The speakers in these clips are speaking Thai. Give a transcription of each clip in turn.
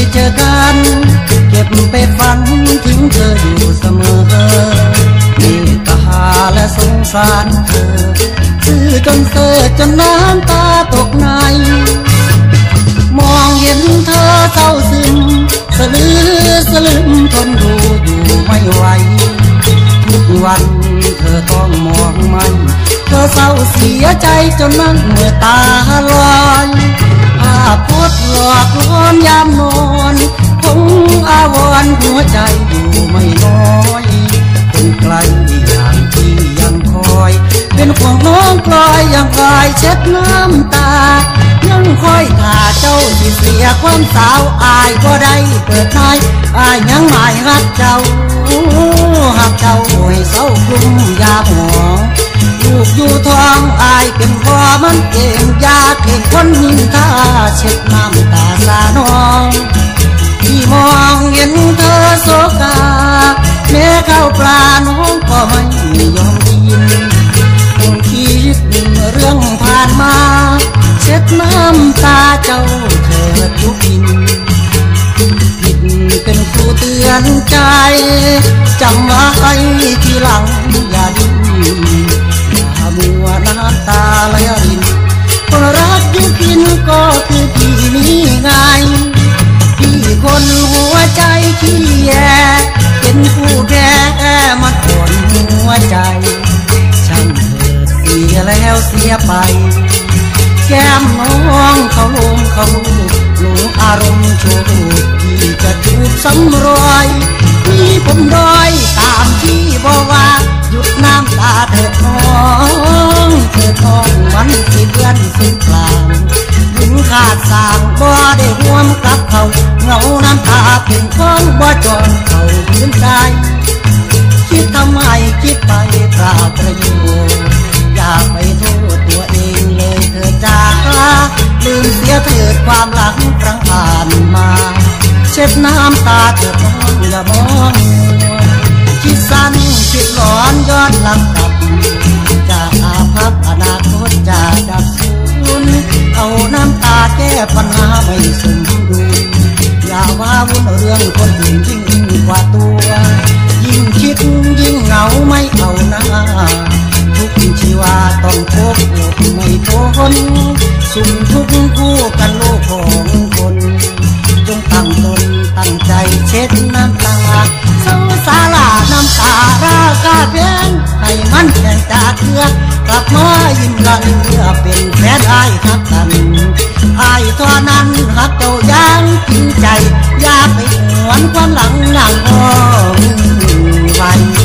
เจอกันเก็บไปฝันถึงเธออยู่เสมอเมตตาและสงสารเธอซื่อจนเสื่อจนน้ำตาตกในมองเห็นเธอเศร้าซึมสลือสลึมทนดูอยู่ไม่ไหวทุกวันเธอต้องมองมันเธอเศร้าเสียใจจนนั่งเมื่อตาลอยภาพพดหลอกลอนยามนอนคงอาวรณ์หัวใจอยู่ไม่น้อยคนไกลอย่างที่ยังคอยเป็นห่วงน้องกลอยอย่างคอยเช็ดน้ำตายังคอยท่าเจ้าที่เสียความสาวอายก็ได้เปิดนายอายยังหมายหักเจ้าหักเจ้าให้เศร้ากลุ่มยาหมองลูกอยู่ท้องอายเป็นพ่อมันเก่งยาเก่งคนนินทาเช็ดน้ำตาสาน้องที่มองเห็นเธอโศกาแม้ข้าวปลาน้องก็ไม่ยอมกินคงคิดเรื่องผ่านมาเช็ดน้ำตาเจ้าเธอทุกทินผิดเป็นครูเตือนใจจำไว้ทีหลังอย่าดิ้นอย่ามัวน้ำตาไหลรินคนรักอยู่กินก็คือพี่นี่ไงพี่คนหัวใจขี้แยเป็นผู้แก่มาทนหัวใจช่างเถิดเสียแล้วเสียไปแก้มน้องเขาลงเขาหลงอารมณ์โชว์ที่จะถูกซ้ำรอยมีผมรอยตามที่บอกว่าหยุดน้ำตาเถิดน้องเถิดน้องวันสิเดือนสิ้นกลางถึงขาดสางบ่ได้ห่วมกับเขาเงาน้ำตาเป็นของบ่จอนเขาพื้นใจคิดทำไมคิดไปเปล่าประโยชน์อย่าไปโทษตัวเองเลยเถิดจ้าลืมเสียเถิดความหลังครั้งผ่านมาเช็ดน้ำตาเถิดน้องอย่ามองคิดสั้นคิดหลอนย้อนหลังกลับจากอาภัพอนาคตจะดับสูญเอาน้ำตาแก้ปัญหาไม่สมดุลอย่าว่าวุ่นเรื่องคนอื่นยิ่งกว่าตัวยิ่งคิดยิ่งเหงาไม่เอาหน้าทุกชีวาต้องพบไม่พ้นสุขทุกข์คู่กันโลกของคนจงตั้งตนตั้งใจเช็ดน้ำตาเศร้าสาลาน้ำตาราคาแพงให้มันแข่งจากเรือกลับมายิ้มกันเพื่อเป็นแฟนอายทักกันอายเท่านั้นหักเจ้าอย่างจริงใจอย่าไปหวนความหลังหลังอ้อไป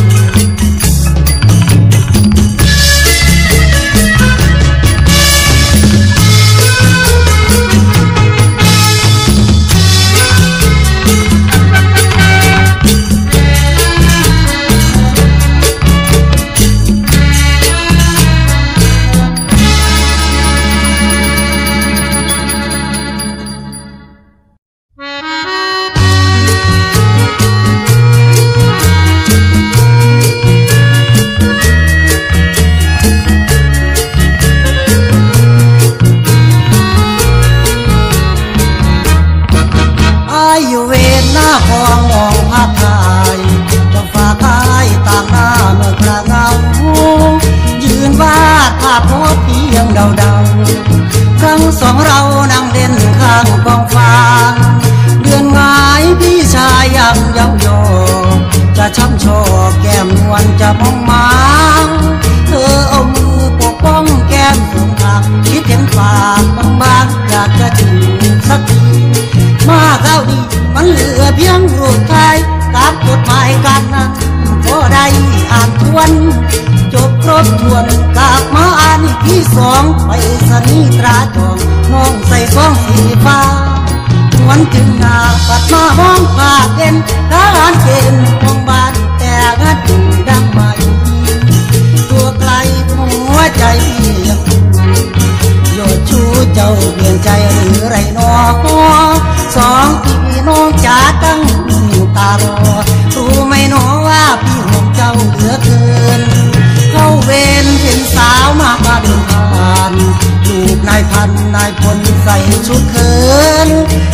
อยู่เวรหน้าห้องมองภาพถ่ายจะฝากท้ายต่างหน้าเมื่อกระเงายืนวาดภาพโพสเพียงเดาๆครั้งสองเรานั่งเล่นข้างกองฟางเดือนหงายพี่ชายยังเย้ายวนจะช้ำชอแก้มนวลจะมองมาเธอเอามือปกป้องแก้มสองข้างคิดเห็นฝากบางๆอยากจะจูบสักทีมาเก้าดีมันเหลือเพียงรูปถ่ายกับจดหมายกันนั้นพอได้อ่านทวนจบครบถ้วนกลับมาอ่านอีกที่สองไปสนีตราจองน้องใส่ซองสีฟ้าวันจึงหน้าปัดมามองภาพเด่นทหารเกณฑ์มองบ้านแต่งัดดังไม่ตัวไกลหัวใจยังโยดชูเจ้าเปลี่ยนใจหรือไรนอสองพี่น้องจ๋าตั้งตารอรู้ไหมน้อว่าพี่ห่วงเจ้าเหลือเกินเข้าเวรเห็นสาวมาเดินผ่านลูกนายพันนายพลใส่ชุดเขิน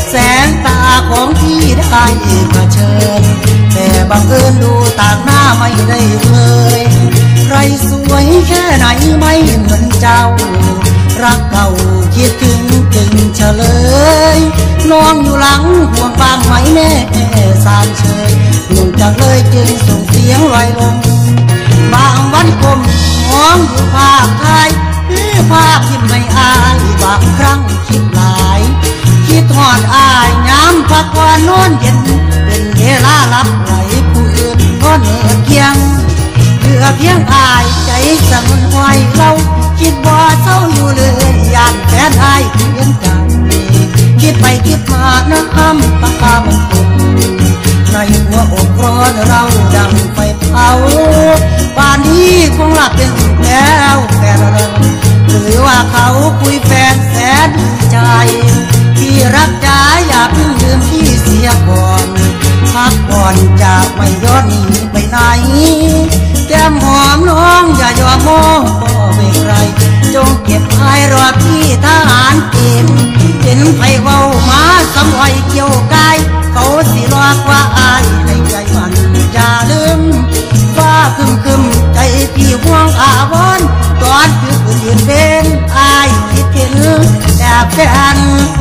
แสงตาของพี่ได้เผชิญแต่บังเอิญดูต่างหน้าไม่ได้เลยใครสวยแค่ไหนไม่เหมือนเจ้ารักเก่าคิดถึงจึงเฉลยน้องอยู่หลังห่วงบ้างไหมแน่สานเชยหนุ่มจากเลยจึงส่งเสียงลอยลงบางวันกลมมองดูภาพถ่ายภาพที่ไม่อายบางครั้งคิดหลายคิดทอดอายย้ำพักวันนอนเย็นเป็นเวลาลับไหลผู้อื่นก็เหนื่อยเคียงเหลือเพียงอายใจสั่งหอยเราคิดว่าเศร้าอยู่เลยอยากแฟนอายเพียงใจคิดไปคิดมาน้ำตามันตกในหัวอกร้อนเราดังไฟเผาป่านนี้คงหลับเป็นสุขแล้วแฟนเราหรือว่าเขาคุยแฟนแสนใจที่รักจ๋าอย่าเพิ่งลืมพี่เสียก่อนพักก่อนจะไม่ย้อนหนีไปไหนแก้มหอมน้องอย่ายอมมองก็ไม่ใครจงเก็บไว้รอพี่ทหารเกณฑ์เห็นไฟเบามาสำไว้เกี่ยวกายเขาสิรอกว่าอายในใจมันอย่าลืมฟ้าคึมใจพี่ห่วงอาวรตอนคือยืนเป็นอายคิดเห็นแต่แฟน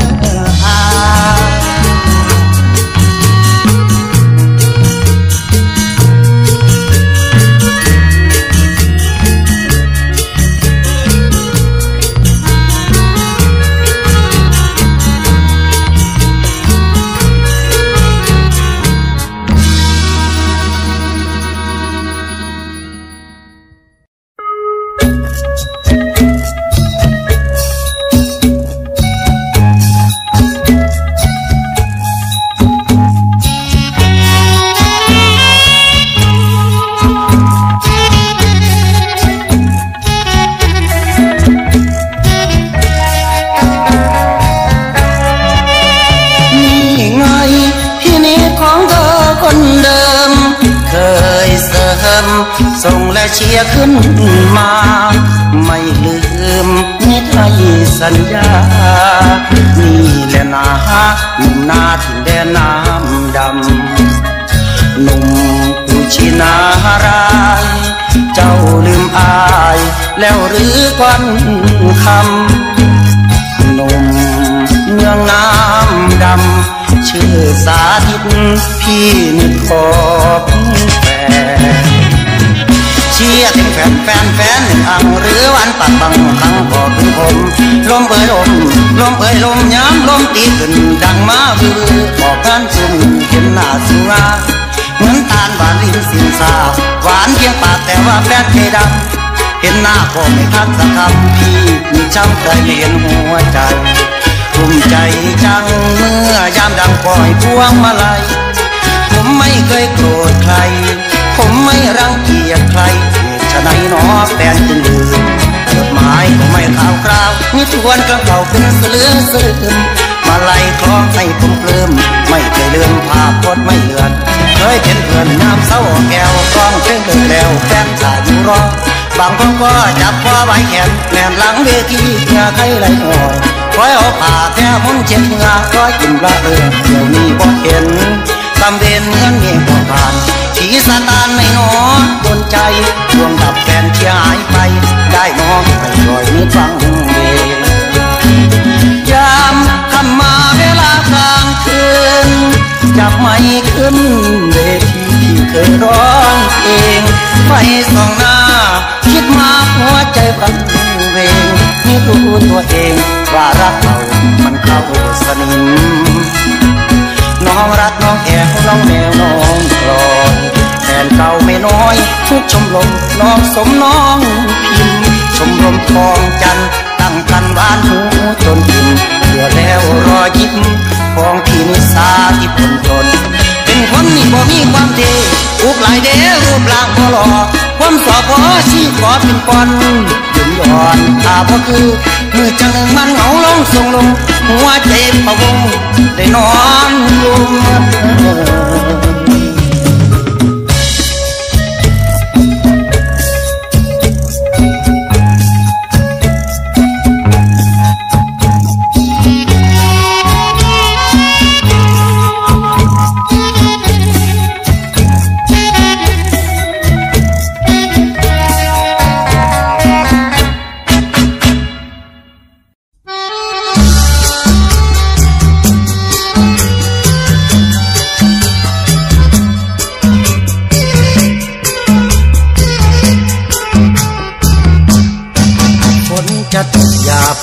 ส่งและเชียร์ขึ้นมาไม่ลืมนิทายสัญญานี่แหละนาหนุ่มนาถิ่นแดนน้ำดำหนุ่มผู้ชินารายเจ้าลืมอายแล้วหรือควันคำหนุ่มเมืองน้ำดำชื่อสาธิตพี่นึกขอบแฟนเชียร์ถึงแฟนหนึ่งอังหรือวันปัดบังครั้งพอถึงผมลมเอ่ยลมย้ำลมตีขึ้นดังมาบือออกงานซุ่มเห็นหน้าสุราเหมือนตาลหวานลิ้นสินสาหวานเพียงปากแต่ว่าแฟนใจดำเห็นหน้าก็ไม่ทักสักคำพี่มีช้ำใจเลียนหัวใจภูมิใจจังเมื่อยามดังปล่อยพวงมาลัยผมไม่เคยโกรธใครผมไม่รังเกียจใครฉะนั้นหนอแฟนจึงลืมจดหมายก็ไม่ข่าวคราวมีทวนกระเป๋าเป็นเสือมาไล่คล้องให้ผมเลิ่มไม่เคยลืมภาพพจน์ไม่เลือนเคยเป็นเพื่อนน้ำเศร้าแก้วกล้องเพลงเดินแล้วแฟนสายอยู่รอบางคนก็จับคอไว้แขนแนมหลังเวทีเหงื่อใครไหลหน่อยคอยเอาผ้าแก้มุนเช็ดเหงื่อร้อยกินละเดี๋ยวนี้บ่เห็นตำเวนเงินเงี้ยบ่ผ่านผีสตานไม่นอนบนใจดวงดับแฟนเชียหายไปได้น้องไปลอยนิดฟังเยามคำมาเวลากลางคืนจับไม้ขึ้นเวทีเคยร้องเองไฟส่องหน้าคิดมาหัวใจพันเวงนี่รู้ตัวเองว่ารักเรามันเข้าสนิมน้องรักน้องแอบน้องแนวน้องกลอยแฟนเก่าไม่น้อยทุกชมรมน้องสมน้องพิมชมรมทองจันตั้งกันบ้านหูจนพิมเพื่อแล้วรอยิ้มของพี่นิสาที่ผลจนเป็นคนนี่บ่มีความเท่รูปหลายเด้รูปร่างบ่หล่อความสอบพอชีพขอเป็นปอนยืนย้อนถ้าบ่คือมือจังหนึ่งมันเหงาลงส่งลงหัวใจพะวงได้นอนลง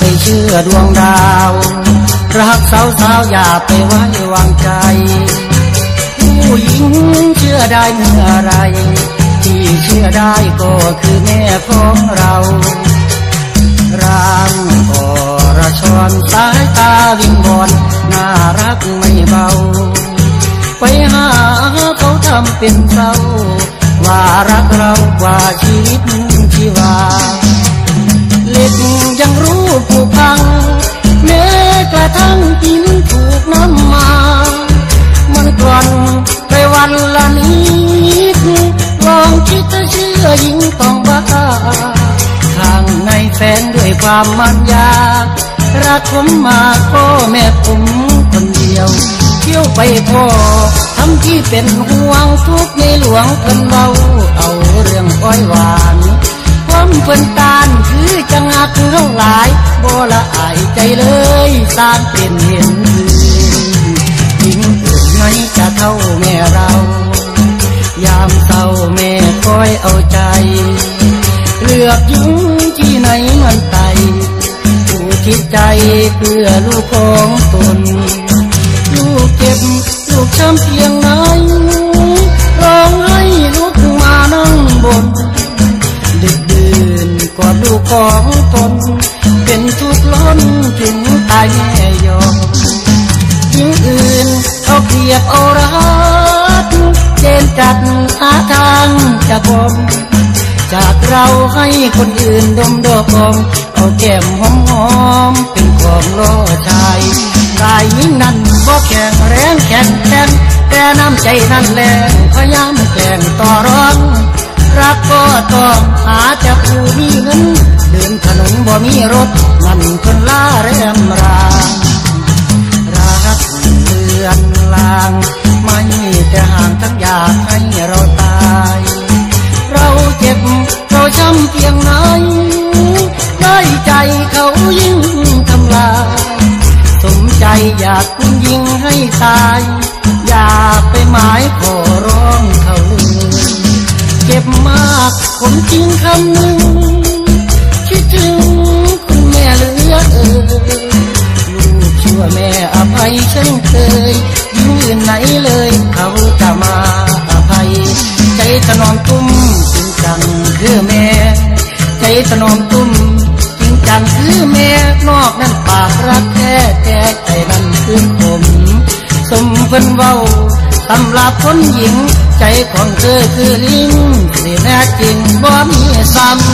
เชื่อดวงดาวรักสาวอย่าไปไว้วางใจผู้หญิงเชื่อได้เมื่อไรที่เชื่อได้ก็คือแม่ของเราร่างก็ระชอนสายตาวิงบอนน่ารักไม่เบาไปหาเขาทำเป็นเศร้าว่ารักเรากว่าชีวิตชีวาเล็กยังรู้ผูกพังแม้กระทั่งกินถูกน้ำมามันกร่อนไปวันละนิดลองคิดจะเชื่อหญิงต้องบ้าข้างในแฟนด้วยความมันยารักผมมาพ่อแม่ผมคนเดียวเที่ยวไปพ่อทำที่เป็นห่วงทุกในหลวงเพิ่นเบาเอาเรื่องอ้อยหวานความเพิ่นตานคือจังหักเท่าหลายบ่ละอายใจเลยสร้างเป็นเห็นหญิงอื่นไหนจะเท่าแม่เรายามเศร้าแม่คอยเอาใจเลือกหญิงที่ไหนมันไตผู้ที่ใจเพื่อลูกของตนลูกเก็บลูกช้ำเพียงไหนร้องให้ลูกมานั่งบนดึกดื่นกอดลูกของตนเป็นทุกข์ล้นถึงตายแม่ยอมหญิงอื่นเอาเปรียบเอารักเจนจัดหาทางจะบมจากเราให้คนอื่นดมดอกเอาแก้มหอมๆเป็นของล่อชายกายยิ่งนั้นบ่แข็งแรงแข็งแกร่งแต่น้ำใจนั้นแรงพยายามแกล้งต่อร้องรักก็ต้องหาแต่ผู้มีเงินเดินถนนบ่มีรถนั่นคนล่าแรมรารักเลือนลางไม่แต่ห่างทั้งอยากให้เราตายเราเจ็บเราช้ำเพียงไหนได้ใจเขายิ่งทำลายสมใจอยากคุณยิงให้ตายอย่าไปหมายขอร้องเขาเลยเจ็บมากผมจริงคำหนึ่งคิดถึงคุณแม่เหลือลูกชั่วแม่อภัยเช่นเคยยิ่งอื่นไหนเลยเขาจะมาอภัยใจถนอมตุ้มจริงจังคือแม่ใจถนอมตุ้มจริงจังคือแม่นอกนั้นปากรักแท้แต่ใจนั้นคือผมสมเพิ่นเว้าสำหรับคนหญิงใจของเธอคือลิงสิแน่จริงบ่มีซ้ำ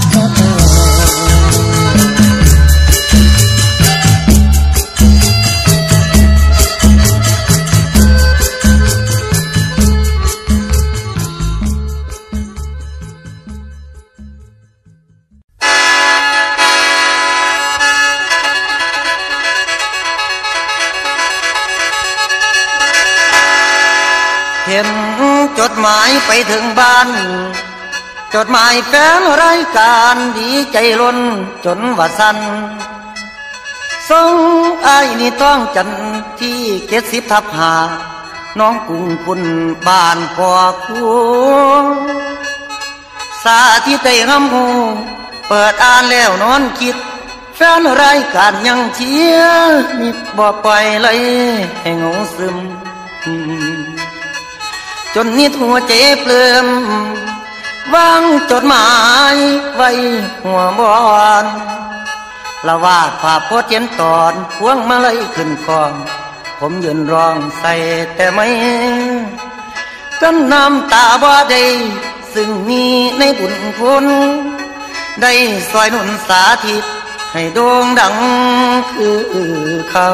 เห็นจดหมายไปถึงบ้านจดหมายแฟนรายการดีใจล้นจนว่าสั่นส่งอ้ายนี่ต้องจันที่70/5น้องกุ้งคุณบ้านพ่อคูสาธิตใจหำหูเปิดอ่านแล้วนอนคิดแฟนรายการยังเชียร์นิดบ่ปล่อยเลยให้งงซึมจนนิดหัวใจเปลื่อมวางจดหมายไว้หัวบอนละวาดภาพโพสเขียนตอนพวงมาลัยขึ้นกองผมยืนร้องใส่แต่ไม่กันน้ำตาบ่ได้ซึ่งมีในบุญคุณได้ซอยหนุนสาธิตให้โด่งดังคือเขา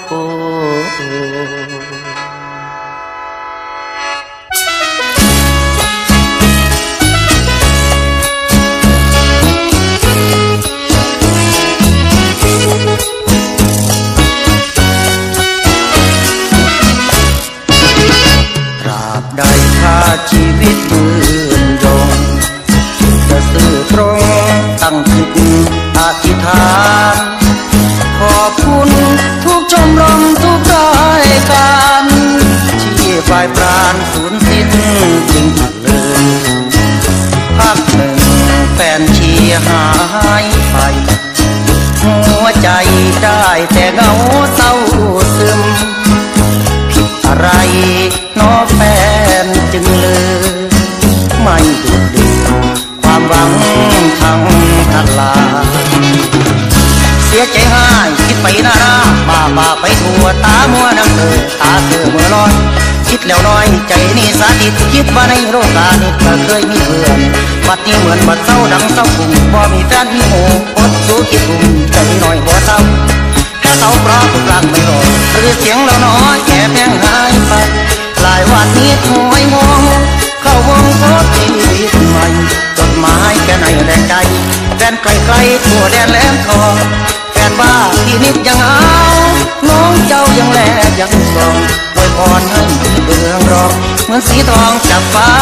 ได้ค่าชีวิตยืนยงจะซื่อตรงตั้งจิตอธิษฐานขอบคุณทุกชมรมทุกรายการที่ฝ่ายปราณสูญสิ้นจริงเลยพักหนึ่งแฟนเชียร์หายไปหัวแต่เงาเศร้าซึมผิดอะไรน้อแฟนจึงลืมไม่ดูดดื่มความหวังทั้งทลายเสียใจง่ายคิดไปหน้าบ้าไปทั่วตามัวน้ำตาเธอเมื่อลอยคิดแล้วน้อยใจนี่สาดิตคิดว่าในโลกานี้เธอเคยมีเพื่อนบัดนี้เหมือนบัดเศร้าดังเศร้าปุ่มบ่มีแฟนมีโหอดสู้คิดปุ่มใจหน่อยบ่เศร้าแค่เขาเพราะทุกหลังไม่รอหรือเสียงเราน้อยแค่แพงหายไปหลายวันนี้ถอยมองเข้าวงโคตรชีวิตใหม่จดหมายแค่ไหนแดงใจแฟนไกลๆทั่วแดนแหลมทองแฟนบ้าที่นิดยังเอาน้องเจ้ายังแลยังส่องอวยพรให้เบืองรองเหมือนสีทองจากฟ้า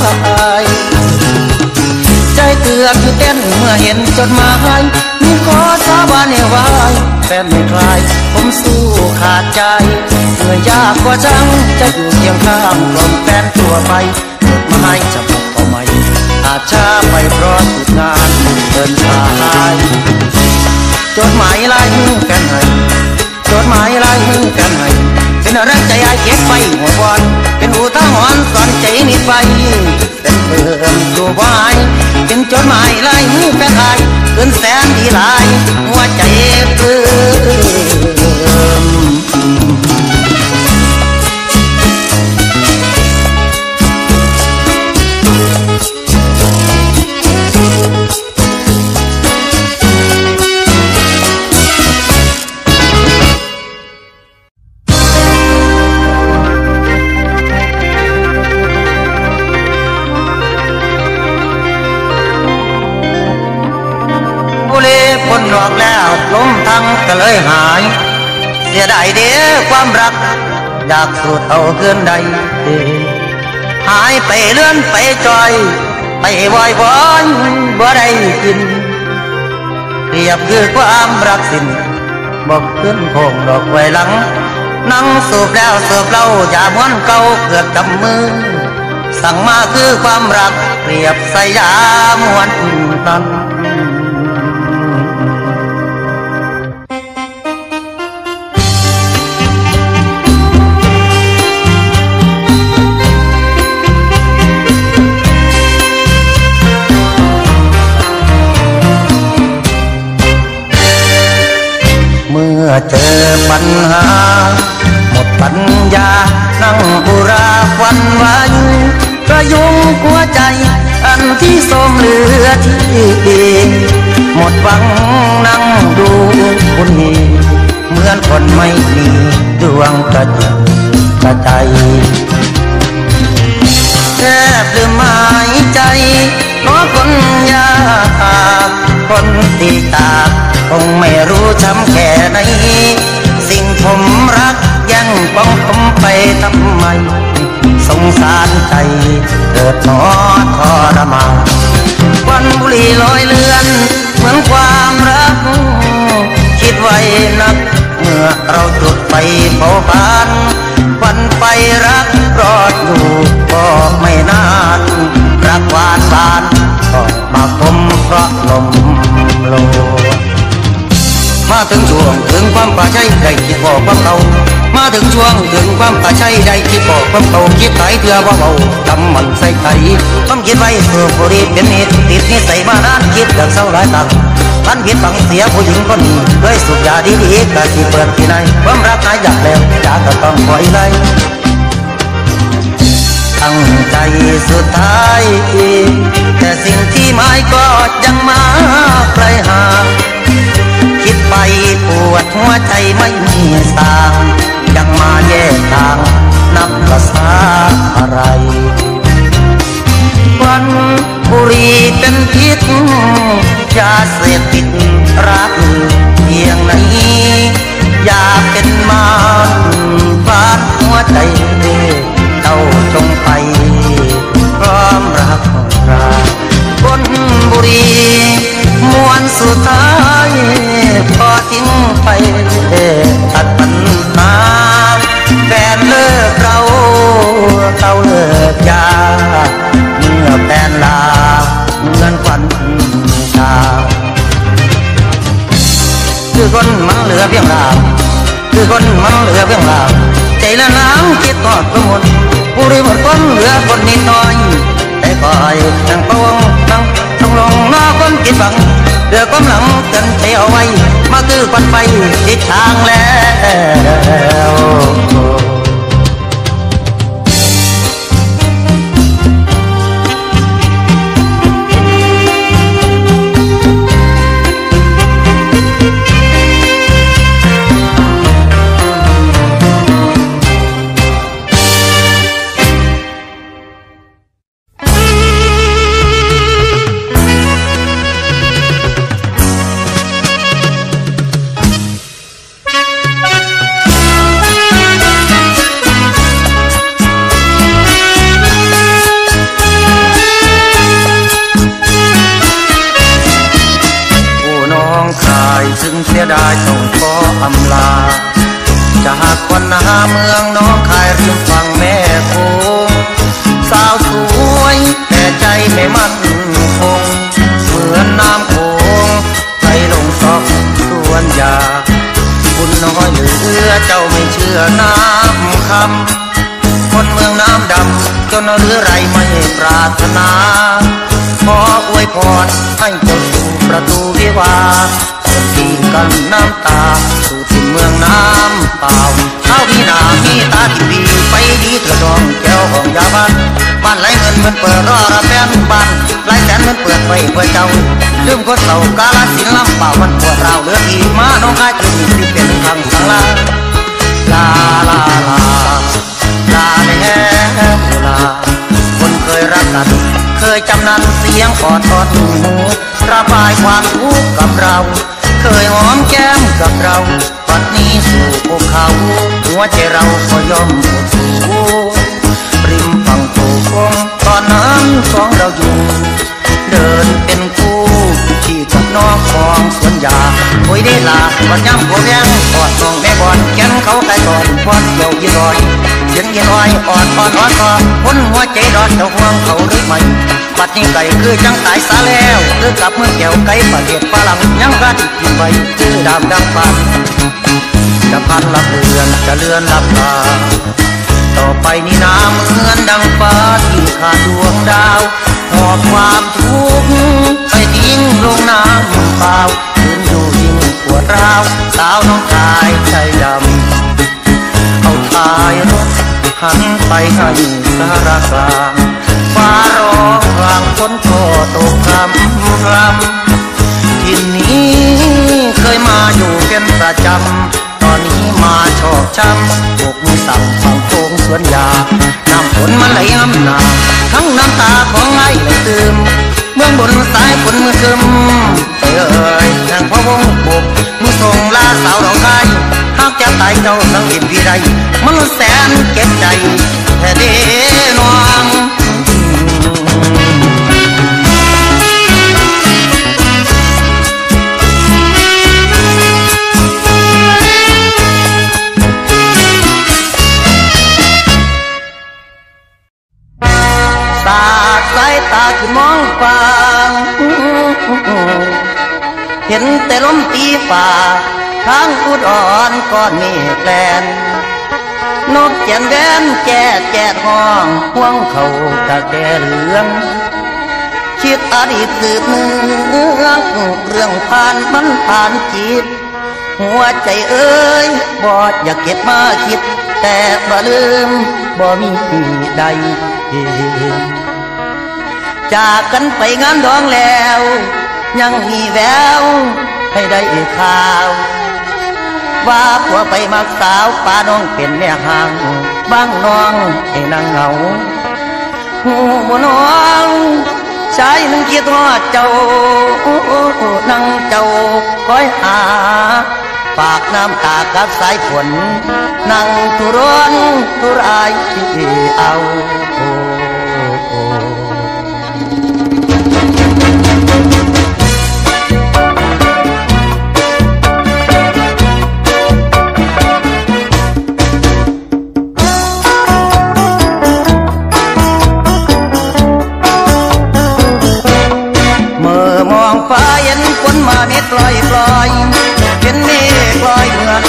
ใจเกือบอยู่เต้นเมื่อเห็นจดหมายมีขอสาบานให้ไว้แฟนไม่คลายผมสู้ขาดใจเหนื่อยยากกว่าจังจะอยู่เคียงข้างกล่อมแฟนตัวไปจดหมายจะบอกก็ไม่อาจช้าไปเพราะติดงานเดินทางจดหมายลายมือแฟนให้จดหมายลายมือแฟนให้เป็นอะไรใจไอ้เก็บไปหัวบอลเป็นอุทาหรณ์สอนใจนิดไปเป็นเบิ่มอยู่บ่ายเป็นจดหมายลายมือแฟนให้เกินแสนดีหลายหัวใจเบิ่มคนหลอกแล้วล้มทั้งก็เลยหายเสียดายเด้อความรักอยากสูดเอาเกินใดหายไปเลื่อนไปจอยไปวอยวอนบ่ได้กินเปรียบคือความรักสิ้นบอกขึ้นโคงดอกไว้หลังนั่งสูบแล้วสูบเล่าอย่าม้วนเก่าเกือบจำมือสั่งมาคือความรักเปรียบใส่ยาม้วนตันเมื่อเจอปัญหาหมดปัญญานั่งอุราควันไว้กระยุงหัวใจอันที่สมเหลือที่หมดหวังนั่งดูบุญหีเหมือนคนไม่มีดวงกระจิตกระใจแทบลืมหายใจเพราะคนยากคนที่จากคงไม่รู้ช้ำแค่ไหนสิ่งผมรักยังป้องผมไปทำไมสงสารใจเกิดท้อทรมานควันบุหรี่ลอยเลือนเหมือนความรักคิดไว้นักเมื่อเราจุดไฟเผาผลาญควันไฟรักรอดอยู่ก็ไม่นานรักหวานบานก็มาคมเพราะลมโลมาถึงช่วงถึงความป่าชัยได้คิดบอกความเก่ามาถึงช่วงถึงความป่าชัยได้คิดบอกความเก่าคิดไถเถื่อว่าเบาทำมันใส่ไข่ต้องคิดไว้เพื่อบุรีเป็นนิดติดนิสัยมานานคิดเรื่องเศร้าหลายตังท่านผิดบังเสียผู้หญิงคนนี้ด้วยสุดยาดีๆกะที่เปิดที่ไหนความรักหายอยากแล้วอยากก็ต้องปล่อยไหลตั้งใจสุดท้ายแต่สิ่งที่หมายก็ยังมาไกลห่างคิดไปปวดหัวใจไม่มีสางยังมาแยกทางนับภาษาอะไรวันบุหรี่เป็นพิษยาเสพติดรักเพียงไหนอยากเป็นมารบาดหัวใจเจ้าจงไปพร้อมรักราบนบุหรี่มวนสุดท้ายพอทิ้งไปตัดปัญหาแฟนเลิกเราเลิกยาเมื่อแฟนลาเหมือนควันตาคือคนมันเหลือเพียงรื่องราวคือคนมันเหลือเรื่องราวใจละน้ำคิดทอดประมวลผู้ริหมดคนเหลือคนนิดหน่อยแต่คอยนั่งพวงนั่งต้องลงหน้าคนกินบังเดือความหลังกันใจเอาไว้มาคือควันไฟทิศทางแล้วถึงเสียดายต้องขออำลาจากวันนาเมืองน้องคายริมฝั่งแม่คงสาวสวยแต่ใจไม่มั่นคงเหมือนน้ำโขงไหลลงซอกสวนยาบุญน้อยเหลือเจ้าไม่เชื่อน้ำคำคนเมืองน้ำดำจนเรือไรไม่ปรารถนาขออวยพรให้เจ้าสู่ประตูวิวาที่กันน้ำตาสู่ถิ่นเมืองน้ำเปล่าเข้าพี่นามีตาที่ดีไปดีเถิดดองแก้วของยาบ้านบ้านไหลเงินมันเปิดรอระแฟนบ้านไหลแสนมันเปิดไปเพื่อเจ้าลืมคนเศร้ากาลสินลำเปล่ามันปวดเราเหลือที่มาน้องคายจึงที่เป็นทางสังลาลาลาลาลาแน่ลาคนเคยรักกันเคยจำนันเสียงกอดทอดหูระบายความทุกข์กับเราเคยหอมแก้มกับเราปัดนี้สู่ภูเขาหัวใจเราก็ยอมหมดสู่ริมฝั่งโขงตอนนั้นสองเราอยู่เดินเป็นคู่ที่กับน้องของสวนยาโอยได้ลาวันย้ำหัวแดงกอดน้องแม่บอลแขนเขาใครก่อนพอดเกี่ยวยี่ลอยเสียงยี่ลอยอ่อนอ่อนอ่อนอ่อนพ้นหัวใจดอนเจ้าห่วงเขาหรือไม่ปัดนี้ไก่คือจังตายซาแล้วหรือกับเมื่อแก้วไก่ประเทศฝรั่งยังรัดกินไปคือดามดังปันจะพันลับเรือนจะเลื่อนลับตาต่อไปนี่น้ำเหมือนดังฟ้าที่ขาดดวงดาวหอบความทุกข์ไปทิ้งลงน้ำเปล่ายืนอยู่ยิ่งปวดร้าวสาวน้องชายใจดำเอาท้ายรถหันไปให้สารกลางฟ้าร้องกลางฝนก็ตกคำรำที่นี้เคยมาอยู่เป็นประจำตอนนี้มาชอกช้ำอกมือสั่งฝั่งโค้งสวนยาน้ำฝนมันไหลน้ำหนาทั้งน้ำตาของไอ้ไหลซึมเมืองบนสายฝนมือซึมเอ่ยแห่งพระวงบกมือส่งลาสาวดอกไม้หากจะตายเจ้าสังเห็นพี่ใดมันแสนเก็บใจแต่เด้น้องสาดสายตาขึ้นมองฟ้าเห็นแต่ลมตีฝ่าทางอุดอ่อนก้อนเมฆแลนนกแจ่มแดนแก่แก่ห้องห่วงเขาตะแก่เหลืองคิดอดีตสืบเนืองเรื่องผ่านมันผ่านจิตหัวใจเอ้ยบอดอยากเก็บมาคิดแต่บ่ลืมบ่มีใดจากกันไปงานดองแล้วยังมีแววให้ได้ข่าวว่าผัวไปมักสาวป้าน้องเป็นแม่ห่างบ้างน้องไอ้นางเหงาหูบ่น้องชายนึงคิดทอดเจ้านั่งเจ้าคอยหาฝากน้ำตากับสายฝนนั่งทุรนทุรายเอาฟ้าเห็นฝนมาเน็ดปล่อยเห็นเมฆลอยเหมือน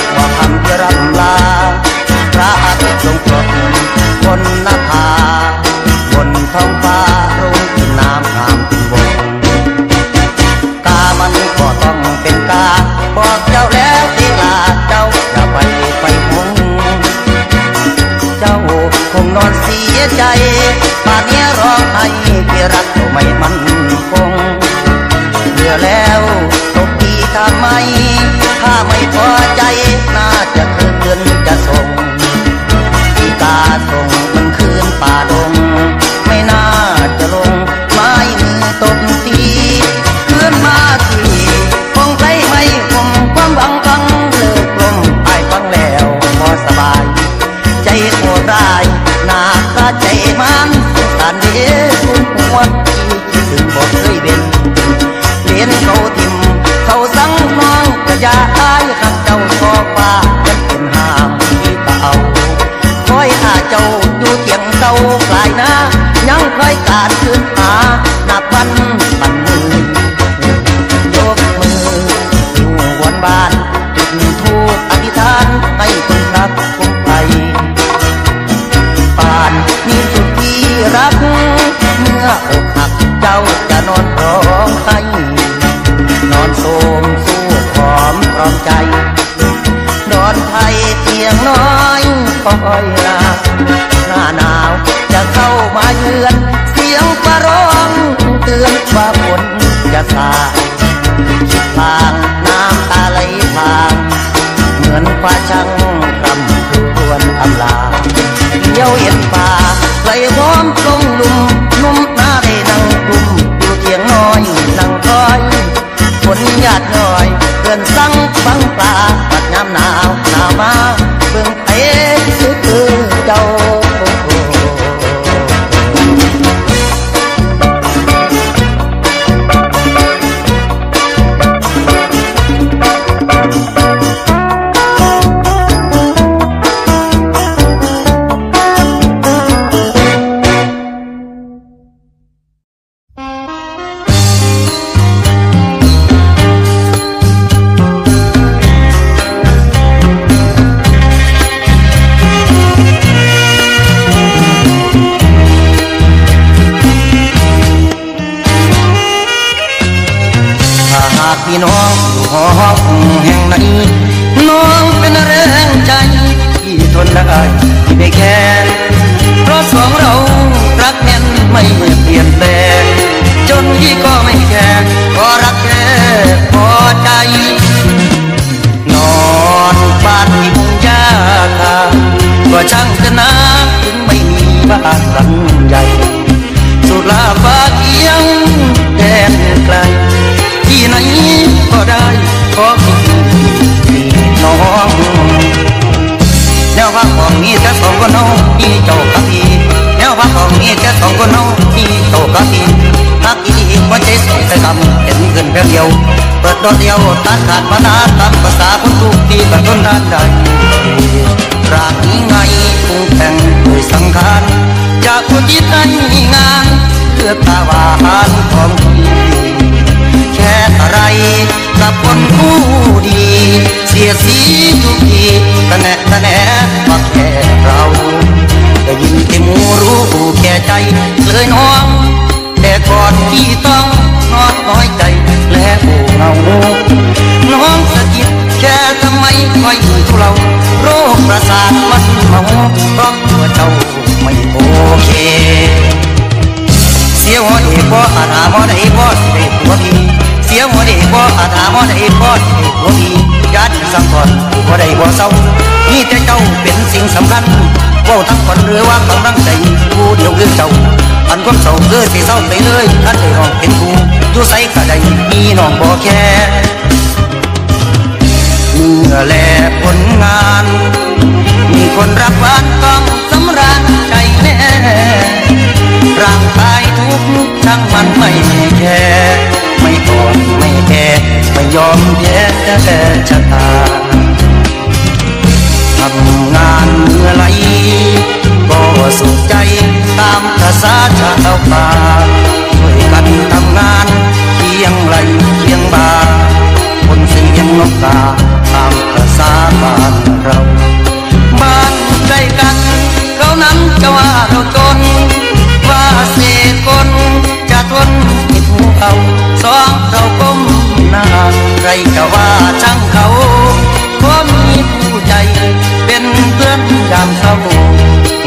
เจ้าคงนอนเสียใจป่านนี้ร้องไห้ที่รักเจ้าไม่มั่นคงเบื่อแล้วตกตีทำไมถ้าไม่พอใจน่าจะคืนจะส่งที่ตาส่งมันคืนป่าดงไม่น่าจะลงไม้มือตบตีคืนมาทีคงใจไม่คงความหวังฟังเลิกลมไอ้ฟังแล้วพอสบายใจโหดร้ายหน้าตาใจมันสงสารเด็กคุณหัวที่ถึงบอกเคยเป็นเรียนเขาทิมเขาสั่งน้องก็อย่าอายขัดเจ้าทอฟ้ายังเป็นห้ามที่เก่าคอยหาเจ้าอยู่เตียงเศร้ากลายนะยังคอยการคืนหาหน้าปันปันมือยกมืออยู่วนบ้านจุดทูปอธิษฐานให้คนรักคงไปป่านนี้สุดที่รักเมื่ออกหักเจ้าจะนอนร้องไห้นอนโสมสู้หอมพร้อมใจนอนไทยเตียงน้อยคอยลาหน้าหนาวจะเข้ามาเยือนเสียงฟ้าร้องเตือนว่าฝนจะสาดคิดทางน้ำตาไหลทางเหมือนฟ้าช่างรำครวญอำลาเลี้ยวเห็นป่าไหลพร้อมลงลุ่มนุ่มหน้าได้นั่งกลุ่มอยู่เตียงน้อยนั่งคอยฝนหยาดน้อยเดินสั่งฟังปลาปัดน้ำหนาวหนาวมาเบิ่งเอ๊ะคือเจ้าพี่น้องอยู่ห้องแห่งไหนน้องเป็นแรงใจที่ทนได้ที่ไม่แค่เพราะสองเรารักแน่นไม่เปลี่ยนแปลงจนพี่ก็ไม่แค่ก็รักแค่พอใจนอนบ้านที่มุ่งยาคาก็ช่างจะนักถึงไม่มีบ้านหลังใหญ่สุดลาฟ้าเคียงแดนไกลที่ไหนก็ได้ขอพี่น้องแนวพักของมีแค่สองคนน้องมีเจ้ากับพี่แนวพักของมีแค่สองคนน้องมีเจ้ากับพี่พักอีหัวใจส่งไปคำเห็นเงินเพียงเดียวเปิดดอกเดียวตัดขาดมานานตามภาษาคนทุกที่กับคนด้านใดร่างนี้ไงคงแต่งด้วยสังขารจากคนที่ให้งานเลือกตาวานของพี่แค่อะไรกับคนผู้ดีเสียสีทุกทีตะแหน่ตะแหน่ว่าแค่เราได้ยินที่มูรู้แก่ใจเลยน้องแต่ก่อนที่ต้องนอนน้อยใจและผู้เงาน้องสะกิดแค่ทำไมคอยอยู่ทุเราโรคประสาทมันเมาเพราะตัวเจ้าไม่โอเคเสียหัวเด็กบ่อาจหาบ่ได้บ่ได้ตัวพี่เสียหัวเด็กบ่อาจหาบ่ได้บ่ได้ตัวพี่ญาติสังก่อนบ่ได้บ่เศร้านี่แต่เจ้าเป็นสิ่งสำคัญเว้าทั้งคนหรือว่ากำลังใจผู้เดียวคือเจ้าอันความเศร้าคือสิเศร้าไปเลยท่านได้น้องเป็นผู้อยู่ไสก็ได้มีน้องบ่แค่เมื่อแลผลงานมีคนรักหวานต้องสำราญใจแน่ร่างกายทุกทั้งมันไม่แคร์ไม่อ่อนไม่แพ้ไม่ยอมแพ้ชะตาทำงานเมื่อไรก็สุขใจตามภาษาชาวป่าช่วยกันทำงานเคียงไหลเคียงบ่าคนเสียงนกกาตามภาษาบ้านเราบ้านใกล้กันเขานั้นจะว่าเราจนว่าเศษคนจะทนผิดหูเขาสองเราก้มหน้าใครจะว่าช่างเขาเพราะมีผู้ใจเป็นเพื่อนยามเศร้า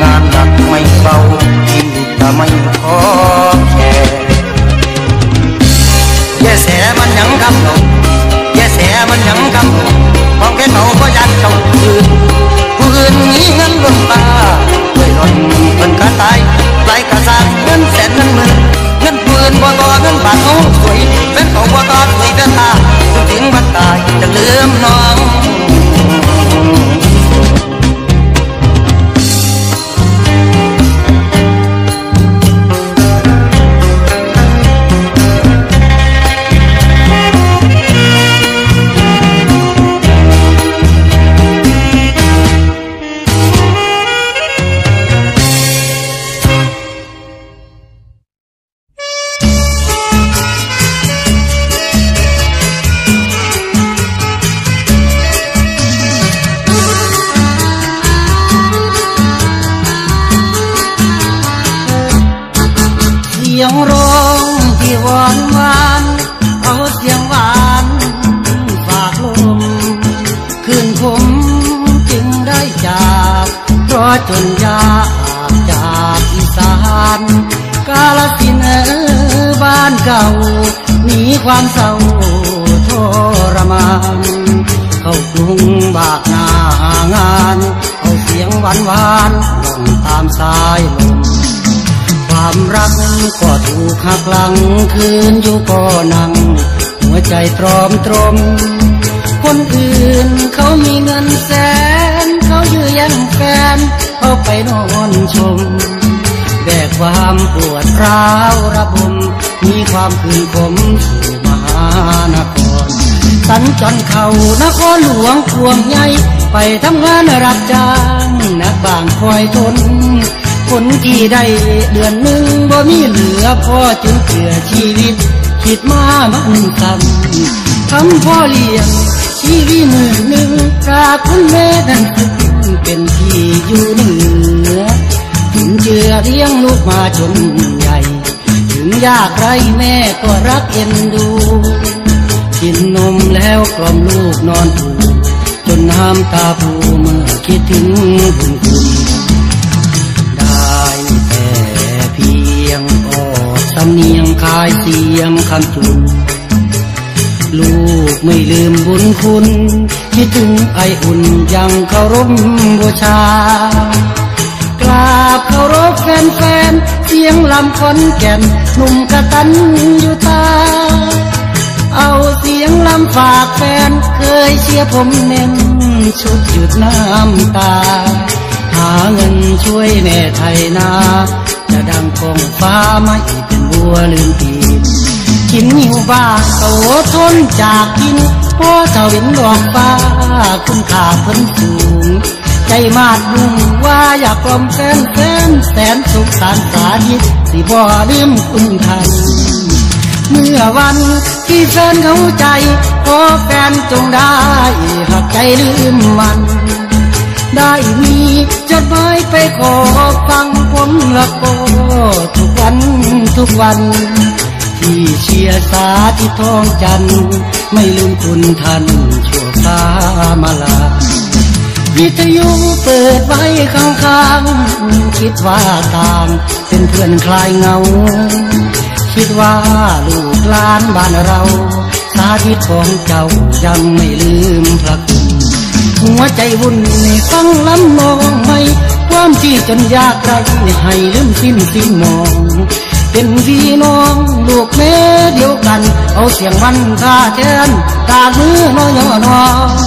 สียงร้องที่หวานหวานเอาเสียงหวานฝากลมคืนผมจึงได้จากเพราะจนยากจากอีสานกาฬสินธุ์บ้านเก่ามีความเศร้าทรมานเข้ากรุงบากหน้างานเอาเสียงหวานหวานลงตามสายลมความรักก็ถูกหักหลังคืนอยู่ก็นั่งหัวใจตรอมตรมคนอื่นเขามีเงินแสนเขายื้อแย่งแฟนเขาไปนอนชมแบกความปวดร้าวระบมมีความคืนคมสู่มหานครสัญจรเข้านครหลวงพวงใหญ่ไปทำงานรับจ้างนักบางคอยทนคนที่ได้เดือนหนึ่งบ่มีเหลือพอจึงเกลือชีวิตคิดมามันกันทำพ่อเลี้ยงชีวิตมือหนึ่งกราบคุณแม่นั้นเป็นที่อยู่เหนือถึงเจือเลี้ยงลูกมาจนใหญ่ถึงยากไรแม่ก็รักเอ็นดูกินนมแล้วกล่อมลูกนอนผูจนน้ำตาพูเมื่อคิดถึงบุญคุณได้แต่เพียงออกสำเนียงคายเสียงคำจุนลูกไม่ลืมบุญคุณคิดถึงไออุ่นยังเคารพบูชากราบเคารพแฟนๆเสียงลำขอนแก่นหนุ่มกตัญญูตาเอาเสียงลำฝากแฟนเคยเชียร์ผมเน้นชุดหยุดน้ำตาหาเงินช่วยแม่ไทยนาจะดังกองฟ้าไม่เป็นบัวลืมตีนกินหิวบ้าโตทนจากกินพ่อเจ้าเห็นดอกฟ้าคุณค่าเพิ่นสูงใจมาดมุ่งว่าอยากกล่อมแฟนแสนสุขสารสาธิตสิบ่ลืมคุณท่านเมื่อวันที่แฟนเข้าใจขอแฟนจงได้หักใจลืมมันได้มีจดหมายไปขอฟังผมละก็ทุกวันที่เชียร์สาที่ท้องจันไม่ลืมคุณท่านชั่วฟ้ามาลาวิทยุเปิดไว้ข้างๆคิดว่าต่างเป็นเพื่อนคลายเงาคิดว่าลูกหลานบ้านเราสาธิตของเจ้ายังไม่ลืมพระคุณหัวใจวุ่นในฟังลำนองไม่ความที่จนยากไรให้ลืมสิ้นมองเป็นพี่น้องลูกแม่เดียวกันเอาเสียงวันข้าแทนตามือน้อยน้อ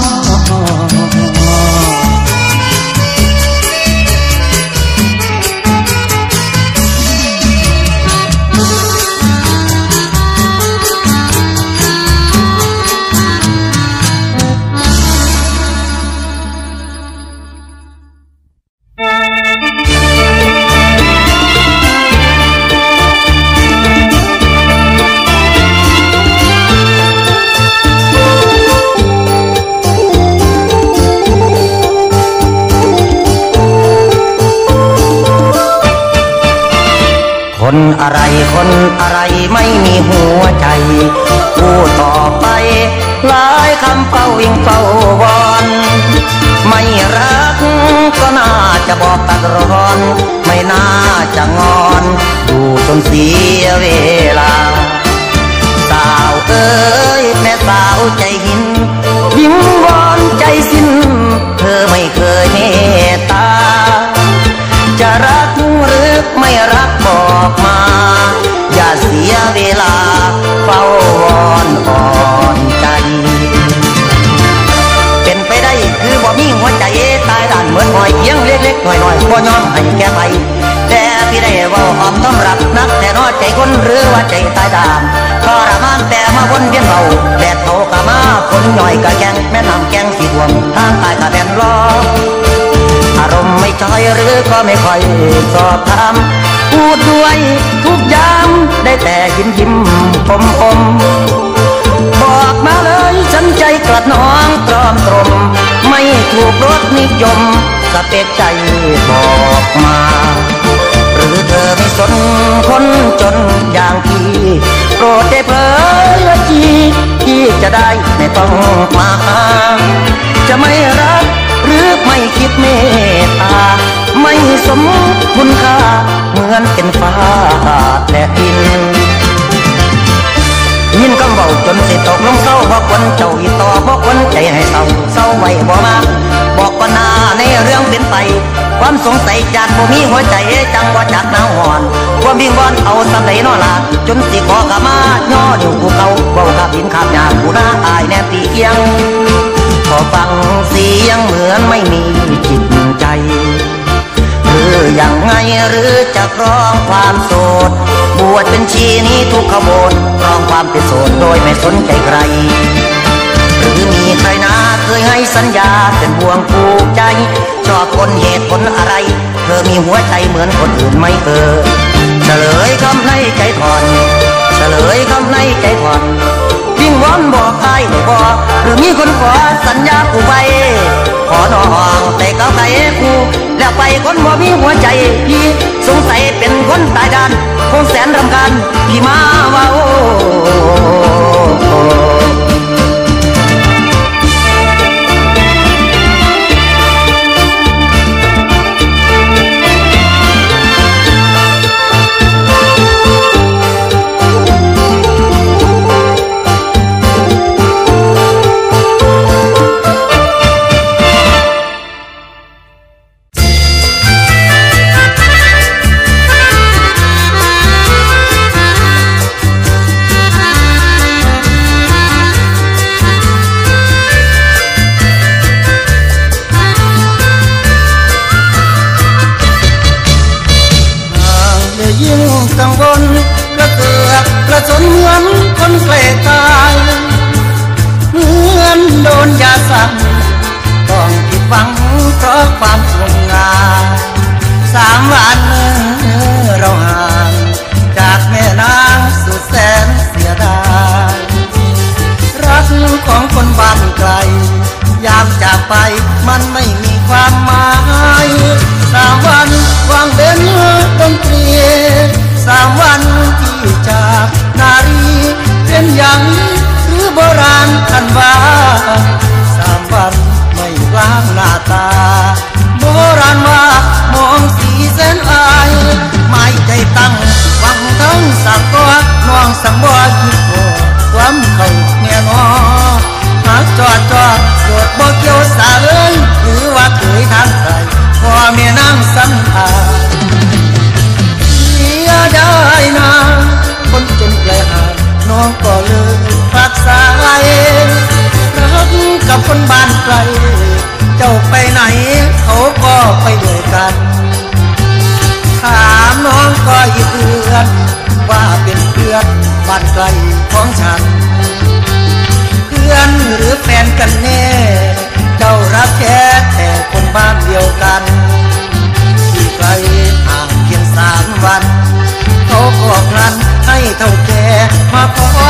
คนอะไรไม่มีหัวใจพูดต่อไปหลายคำเฝ้าวิ่งเฝ้าวอนไม่รักก็น่าจะบอกตัดร้อนไม่น่าจะงอนอยู่จนเสียเวลาสาวเอ้ยแม่สาวใจหินวิงวอนใจสิ้นเธอไม่เคยเมตตาจะรักหรือไม่รักบอกมาอย่าเสียเวลาเฝ้าวอนอ่อนใจเป็นไปได้คือบ่มีหัวใจตายด้านเหมือนหอยเพียงเล็กๆหน่อยๆบ่ยอมให้แก้ไปแต่พี่ได้เว้าหอมต้อนรับนักแต่น้อยใจคนหรือว่าใจตายด้านทรมานแต่มาวนเวียนเบาแดดเขากะมาฝนหน่อยกะแกงแม่น้ำแกงสีท่วมทางใต้กะแดนรออารมณ์ไม่ช้อยหรือก็ไม่ค่อยสอบถามพูดด้วยทุกยามได้แต่ยิ้มบอกมาเลยฉันใจกลัดน้องตรอมตรมไม่ถูกรสนิยมสเปกใจบอกมาหรือเธอไม่สนคนจนดได้เผยละจีที่จะได้ไม่ต้องมาจะไม่รักหรือไม่คิดเมตตาไม่สมคุณค่าเหมือนเป็นฟ้าและดินยินคำเบาจนสิตกลงเศร้าบอกวันเจ้าอีต่อบอกวันใจให้เศร้าไว้บ่มาบอกปัญหาในเรื่องเป็นไปความสงสัยจากบ่มีหัวใจจังว่าจากหน้าหอนความวิงวอนเอาสำใดนอลาจนสิขอกะมาย่ออยู่กูเก่าเบาขับดินขับยากูหน้าตายแนบตีเอียงพอฟังเสียงเหมือนไม่มีจิตใจคืออย่างไงหรือจะครองความโสดบวชเป็นชีนี้ทุกขบวนครองความเป็นโสดโดยไม่สนใจใครหรือมีใครนะเคยให้สัญญาเป็นห่วงผูกใจชอบคนเหตุผลอะไรเธอมีหัวใจเหมือนคนอื่นไม่เฉลยคำในใจถอนเฉลยคำในใจถอนวิ่งวอนบอกใครได้บอกหรือมีคนขอสัญญากูไปขอน้องแต่ก้าวไกลกูแล้วไปคนบ่มีหัวใจพี่สงสัยเป็นคนตายด้านคงแสนรำคาญพี่มาว่าโอ้กังวลกระเสือกกระสนเหมือนคนเกล้ตายเหมือนโดนยาสั่งต้องผิดหวังเพราะความงมงาย3 วันเราห่างจากแม่นางสุดแสนเสียดายรักของคนบ้านไกลยามจากไปมันไม่มีความหมาย3 วันวางเบนดนตรี3 วันที่จากนารีเป็นอย่างหรือโบราณท่านว่า3 วันไม่ล้างหน้าตาโบราณว่ามองสีแสนอายไม่ใจตั้งฟังทั้งสักตัวน้องสังบ่คิดบ่ความเขาเนี่ยน้อหากจอดโดดบ่เกี่ยวสาเลยหรือว่าเคยทางไกลพ่อแม่นั่งสัมภาษณ์ได้นะคนจนไกลห่างน้องก็เลยรักษารักกับคนบ้านไกลเจ้าไปไหนเขาก็ไปด้วยกันถามน้องก็อีกเดือนว่าเป็นเพื่อนบ้านไกลของฉันเพื่อนหรือแฟนกันแน่เจ้ารักแค่แต่คนบ้านเดียวกันที่ไกลห่างเพียง3 วันเขาก็พลันให้เท่าแก่มาขอ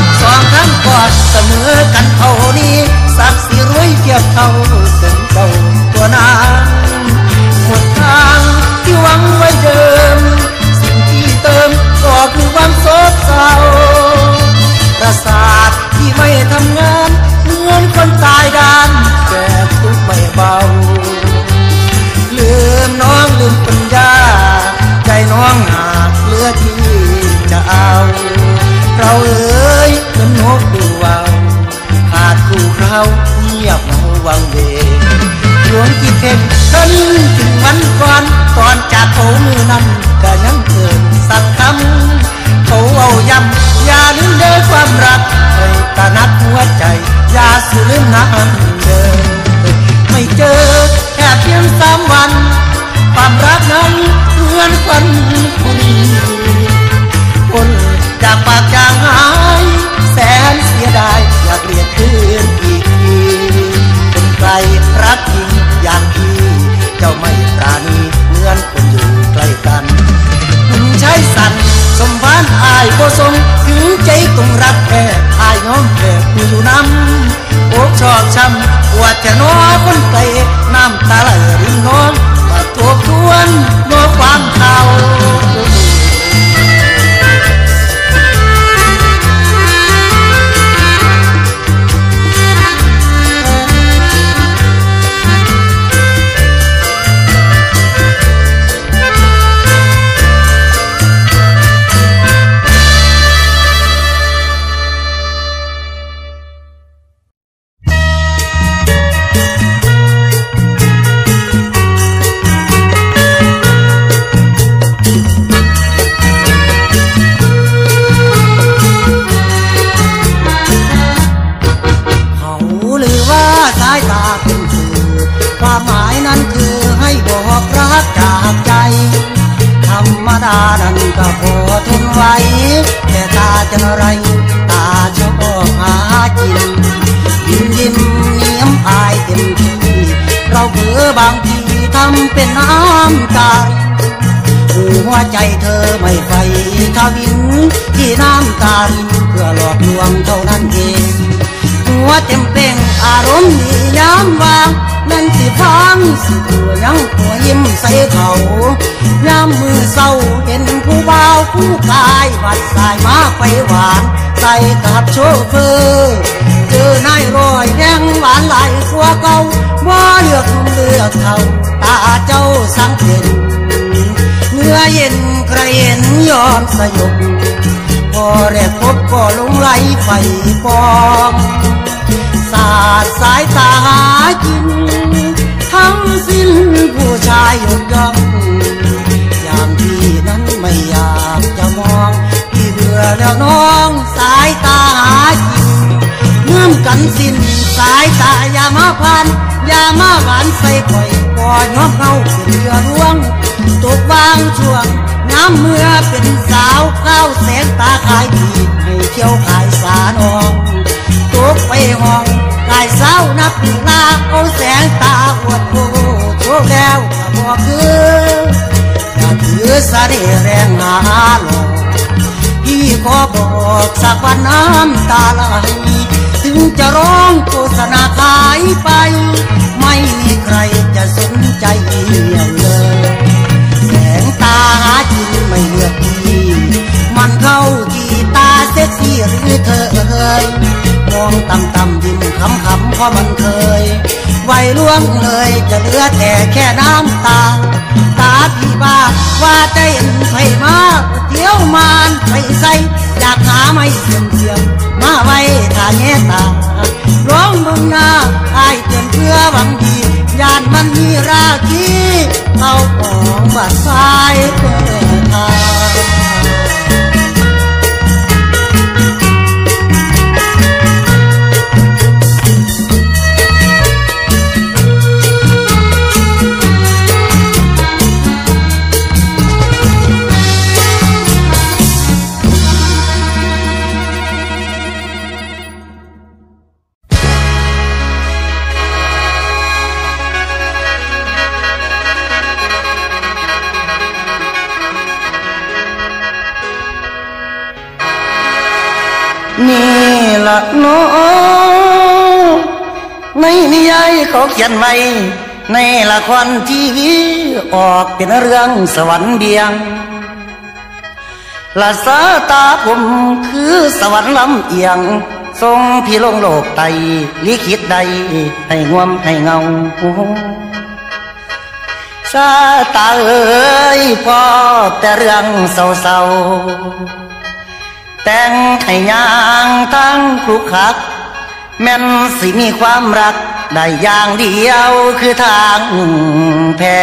2 ครั้งกอดเสมอกันเท่านี้สักสิรวยเทียบเท่าถึงเจ้าตัวนางหมดทางที่หวังไว้เดิมสิ่งที่เติมก็คือความโศกเศร้าประสาทที่ไม่ทำงานเหมือนคนตายด้านแก่ทุกข์ไม่เบาลืมน้องลืมปัญญาใจน้องหากเหลือที่จะเอาเราเอ๋ยเหมือนนกดูวาวขาดคู่เขาเงียบเหงาวังเวงหลวงจิตเพ่งท่านถึงวันก่อนจากเขามือนั้นก็ยังเกินสั่งคำเขาเอาย้ำอย่าลืมเด้อความรักให้ตระหนักหัวใจอย่าสูญลืมน้ำเดิมไม่เจอแค่เพียง3 วันความรักนั้นเหมือนควันคุยคนจากปากจางหายแสนเสียดายอยากเรียกคืนอีกทีเป็นไกลรักจริงอย่างที่เจ้าไม่ปราณีเหมือนคนอยู่ใกล้กันคุณใช้สันสมพานอายบ่ทรงถึงใจตรงรักแท้อายน้องแค่ผู้อยู่น้ำอกชอบช้ำปวดจะน้อคนไกลน้ำตาไหลรินน้องมาทบทวนเมื่อความเก่าก็พอทนไว้แต่ตาจะอะไรตาชอบหากินยิ้มเนียมอายเต็มที่เราเผลอบางทีทำเป็นน้ำตาหัวใจเธอไม่ไฟทวินที่น้ำตารินเพื่อหลอกลวงเท่านั้นเองหัวเต็มเป่งอารมณ์ดียามวางนั่นสิพังสิตัวยังหัวยิ้มใส่เขายามมือเศร้าเห็นผู้บ่าวผู้กายวัดสายมาไปหวานใส่กับโชเฟอร์เจอนายรอยแดงหวานไหลกว่าเก่าว่าเลือกเขาตาเจ้าสังเกตเนื้อเย็นใครเห็นยอมสยบพอแรกพบก็ลงไหลไฟปองสาดสายตาหากินทั้งสิ้นผู้ชายยกย่องอย่างที่นั้นไม่อยากจะมองพี่เบื่อแล้วน้องสายตาหากินเงื่อมกันสิ้นสายตาอย่ามาพันอย่ามาหวานใส่ข่อยก่อนย้อมเงาเป็นเรือร่วงตกวางช่วงน้ำเมื่อเป็นสาวข้าวแสงตาขายดีให้เที่ยวขายสานองตกไปห้องกายเศร้านับลาเอาแสงตาอวดโอ้โชคแล้วก็บอกคืออย่าถือสะเดแรงหาหลอกพี่ขอบอกสักวันน้ำตาไหลถึงจะร้องโฆษณาขายไปไม่มีใครจะสนใจเลยแสงตาหาจริงไม่เลือกพี่มันเข้าที่ตาเซ็กซี่หรือเธอมองต่ำๆยิ้มขำๆเพราะมันเคยไว้ล่วงเลยจะเหลือแต่แค่น้ำตาตาพี่บ้าว่าใจเห็นไฟมาเที่ยวมานไปใส่อยากหาไม่เสียมมาไว้ถ้าแง่ตาร้องมึงหน้าอายเตือนเพื่อหวังดียานมันมีราคีเข้าของบัดสายเปิดทางนี่ละน้องในนิยายเขาเขียนไว้ในละครทีวีออกเป็นเรื่องสวรรค์เบียงละสาตาผมคือสวรรค์ลำเอียงทรงพี่ลงโลกไตลิขิตใดให้งวมให้เงาสาตาเอ๋ยพอแต่เรื่องเศร้าแต่งให้ยางทั้งคลุกคลักแม่นสิมีความรักได้อย่างเดียวคือทางแพ้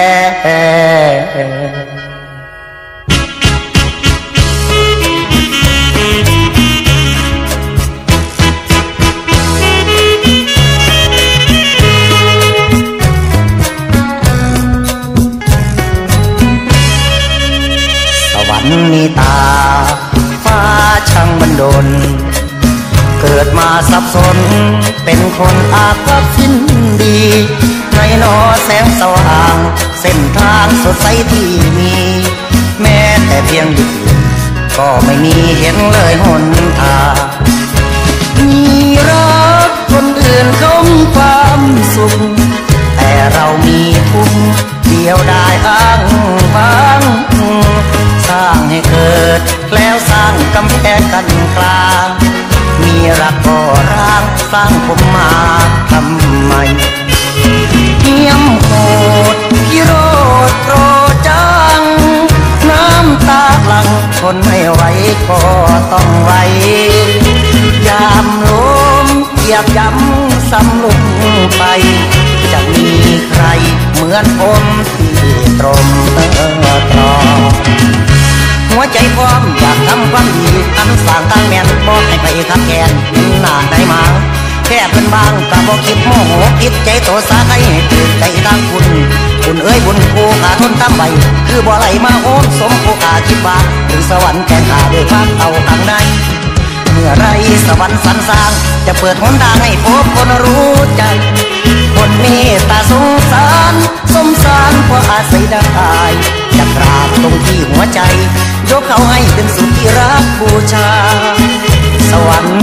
สวรรค์มีตาฟ้าช่างบันดลเกิดมาสับสนเป็นคนอาภัพสิ้นดีในนอแสงสว่างเส้นทางสดใสที่มีแม้แต่เพียงดึกก็ไม่มีเห็นเลยหนทางมีรักคนอื่นเขามีความสุขแต่เรามีทุกข์เดียวได้อ้างว้างสร้างให้เกิดแล้วสร้างกำแพงกันกลางมีรักก็ร้างสร้างผมมาทำไมเยี่ยมโหดพี่โรดโปรจังน้ำตาหลังทนไม่ไหวก็ต้องไหวยามลมเหยียบย้ำซ้ำลงไปจะมีใครเหมือนผมที่ตรงตรอหัวใจพร้อมอยากทำความดีอันสร้างตั้งแม่นบอกให้ไปขับแกนหน้าได้มาแค่เพิ่นบางก็บอกคิดโมโหคิดใจโตสาใครให้ตื่นใจทางคุณเอ้ยบุญกูขาทนตามใบคือบ่ไหลมาโอมสมโภคาคิดว่าถึงสวรรค์แก่ข้าด้วยความเต่าข้างในเมื่อไรสวรรค์สรรสร้างจะเปิดหนทางให้พบคนรู้ใจคนเมตตาสงสารสมสารพออาศัยได้จะกราบตรงที่หัวใจยกเขาให้เป็นสุดที่รักบูชาสวรรค์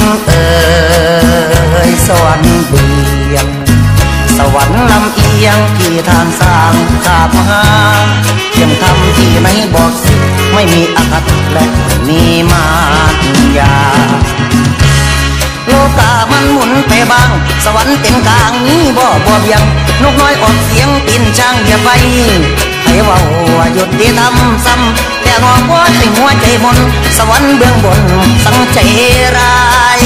สวรรค์เบียงสวรรค์ลำเอียงที่ทางสร้างขาบหาเพียงทำที่ไม่บอกสิไม่มีอคติและมีมายาโลกามันหมุนไปบ้างสวรรค์เป็นกลางนี้บ่เบียงนกน้อยออกเสียงปีนช่างอย่าไปให้ว่าหยุดที่ทำซ้ำแต่น้องว่าให้หัวใจมนสวรรค์เบื้องบนสังใจร้าย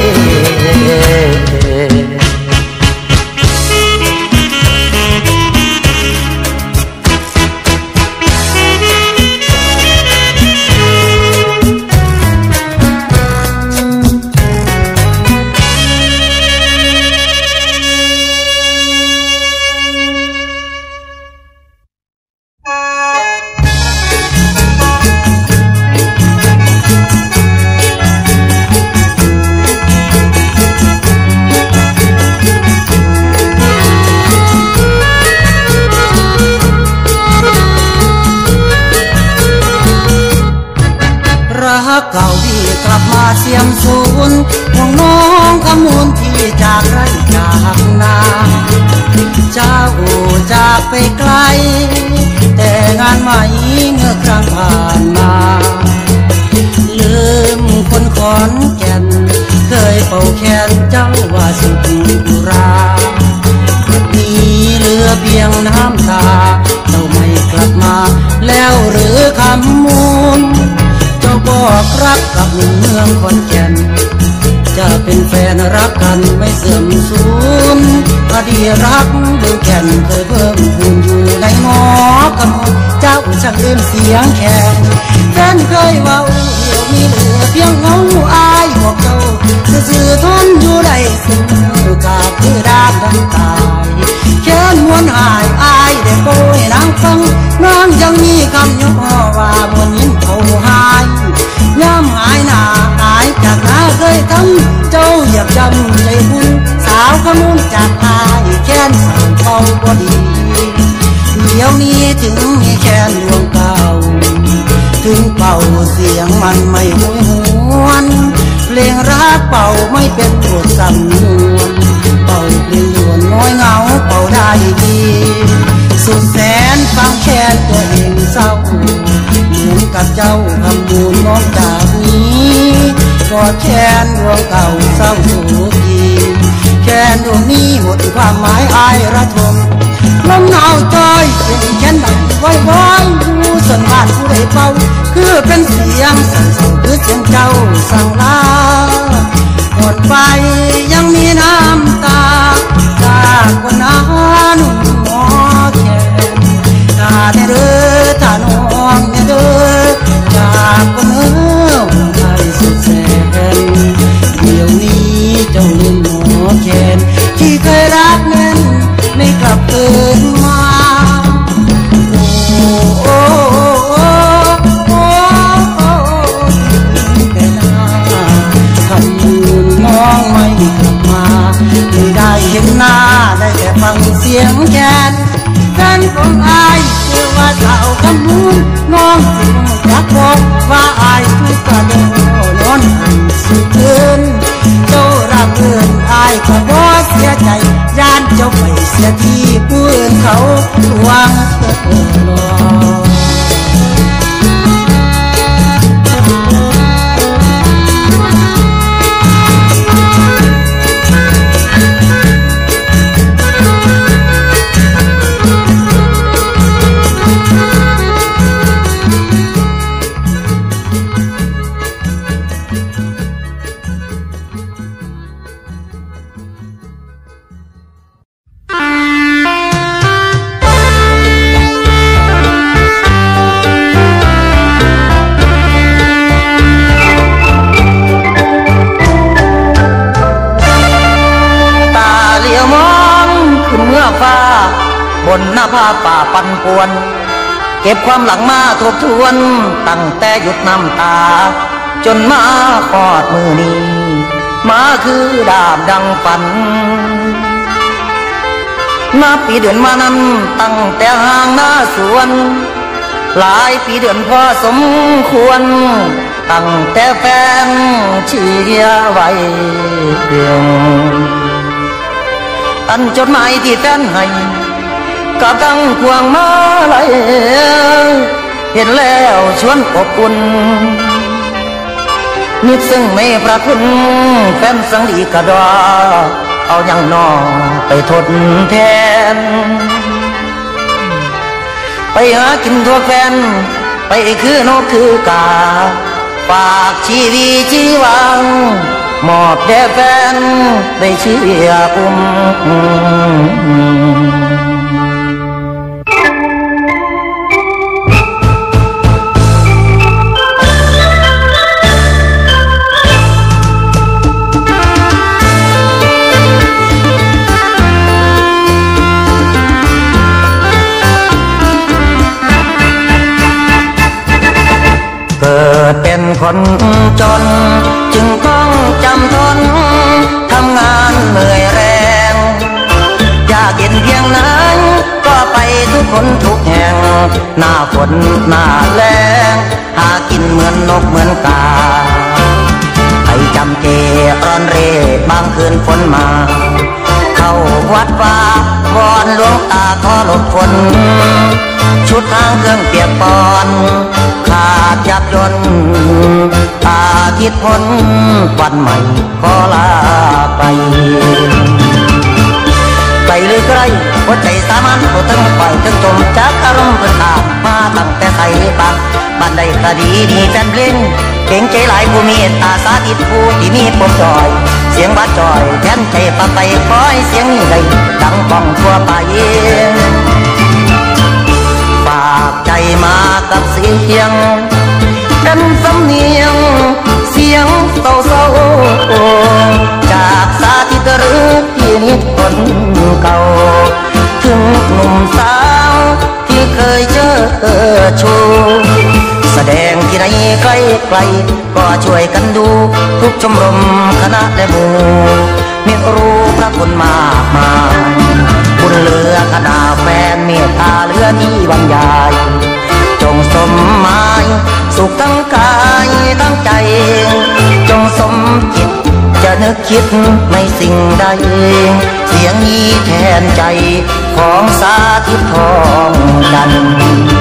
เก่าที่กลับมาเสียมสูญห่วงน้องขมูลที่จากไร่จากนาเจ้าจากไปไกลแต่งานใหม่เมื่อครั้งผ่านมาลืมคนขอนแก่นเคยเป่าแขนเจ้าว่าสุขอุรามีเหลือเพียงน้ำตาเจ้าไม่กลับมาแล้วหรือคำมูลบอกรักกับหนุ่มเมืองขอนแก่นจะเป็นแฟนรักกันไม่เสื่อมสูญอดีรักเมืองแก่นเคยเพิ่มพูนอยู่ในหมอกำมลเจ้าช่างลืมเสียงแคนแฟนเคยว่าเดี๋ยวมีเหลือเพียงเงาอายบอกเจ้าซื่อทนอยู่ได้สิ่งกาคือดาบดังตายแค่นวนหายอายได้โปรยนางฟังนางยังมีคำย่อว่าบนยิ้มเขาหายย่ำหายหน้าหายจากหน้าเคยทำเจ้าอยากจำเลยคุณสาวขมุนจากอายแค้นสั่งเขาบ่ดีเดี๋ยวนี้ถึงมีแค้นดวงเก่าถึงเป่าเสียงมันไม่หวนเพลงรักเป่าไม่เป็นบทสำนวนเป่าเพลงหยวนน้อยเงาเป่าได้ดีสุดแสนฟังแค้นตัวเองเศร้าเหมือนกับเจ้าคำบูนน้องจากนี้ก็แค้นดวงเก่าเศร้าสุขีแค้นดวงนี้หมดความหมายอายระทมลมหนาวจอยเป็นแค้นดังไว้ดูสันบ้านผู้ใดเป่าคือเป็นเสียงสั่นเศร้าคือเสียงเจ้าสั่งลาหมดไปยังมีน้ำตาจากคนนั้นหมอแค้นตาเด้อตาน้องเด้อจากคนเอ๋อไทยสุดแสนเดี๋ยวนี้เจ้าลืมหมอแค้นที่เคยรักนั้นไม่กลับคืนมาโอ้แต่หน้าคำยืนมองไม่กลับมาไม่ได้เห็นหน้าได้แต่ฟังเสียงแค้นแฟนของอายชื่อว่าสาวคำมูลน้องสิอยากบอกว่าอายทุกกระโดดนอนสุดคืนเจ้ารักเกินอายก็บ่เสียใจย่านเจ้าไปเสียที่ผู้อื่นเขาหวังรอบนหน้าผาป่าปันป่วนเก็บความหลังมาทบทวนตั้งแต่หยุดน้ำตาจนมาคลอดมือนี้มาคือดาบดังฝันนับปีเดือนมานั้นตั้งแต่ห่างหน้าสวนหลายปีเดือนพอสมควรตั้งแต่แฟนเชียร์ไว้เพียงอันจดหมายที่แฟนให้ก็ตั้งควงมาเลยเห็นแล้วชวนอบอุ่นนิดซึ่งไม่ประคุณแฟนสังดีกระดอเอาอย่างนอไปทดแทนไปหากินทั่วแฟนไปคือนกคือกาฝากชีวิตชีวังมอบแด่แฟนได้เชียร์อุ้มเกิดเป็นคนจนจึงต้องจำทนทำงานเหนื่อยแรงอยากเห็นเพียงไหนก็ไปทุกคนทุกแห่งหน้าฝนหน้าแล้งหากินเหมือนนกเหมือนกาให้จำเจร้อนเร่บางคืนฝนมาเข้าวัดว่าวอนหลวงตาขอหลบฝนชุดทางเครื่องเปียกปอนขาดยับยนอาทิตย์พ้นวันใหม่ขอลาไปไกลหรือไกลหัวใจสามัญผู้ทั้งฝ่ายทั้งจมจากอารมณ์เกิดขาดมาตั้งแต่ไทยบ้านใดก็ดีมีแฟนเพลงเก่งใจหลายผู้มีตาสาธิตผู้ที่มีปมจอยเสียงบาดจอยแทนใจปะไปคอยเสียงใดดังป้องทั่วไปฝากใจมากับเสียงเป็นสำเนียงเสียงเศร้าๆจากสาธิตหรือที่นิดคนเก่าถึงหนุ่มสาวที่เคยเจอชูแสดงที่ไหนใกล้ๆก็ช่วยกันดูทุกชมรมคณะและหมู่มีรู้พระคุณมากมายคุณเหลือขนาแฟนเมตตาเหลือที่บรรยายจงสมหมายสุขทั้งกายทั้งใจจงสมจิตจะนึกคิดในสิ่งใดเสียงนี้แทนใจของสาธิตทองจันทร์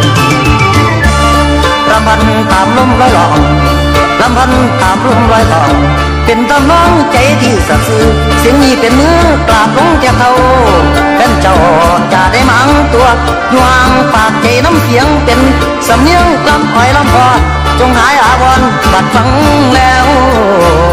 ลำพันตามลมลอยล่องลำพันตามลมลอยล่องเป็นตำน้องใจที่สัตย์ซื่อเสียงนี้เป็นมือกราบลงแก่เขาแฟนเจ้าจะได้มังตัวยวางปากใจน้ำเสียงเป็นสำเนียงลำอ้อยลำพอจงหายอาวรณ์บัดฟังแล้ว